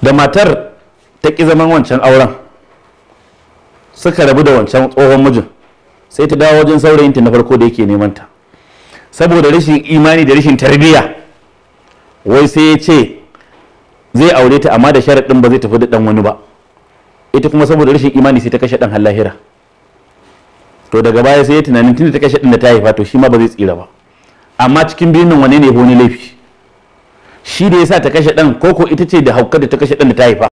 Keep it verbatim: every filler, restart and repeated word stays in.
da matar ta ƙi zaman wancan auren suka rabu da wancan tsohon mijin, sai ta dawo wajen saurayinta na farko da yake neman ta, saboda rashin imani da rashin tarbiyya wai sai ya ce zai aure ta amma da sharaɗin ba zai tafi da ɗan wani ba. Ita kuma saboda rashin imani sai ta kashe ɗan har lahira. To daga baya sai ya tunanin tunda ta kashe ɗan da ta haifa to shi ma ba zai tsira ba. Amma cikin biyun nan wane ne wani laifi? Shi da ya sa ta kashe ɗan, koko ita ce da hauka da ta kashe ɗan da ta haifa?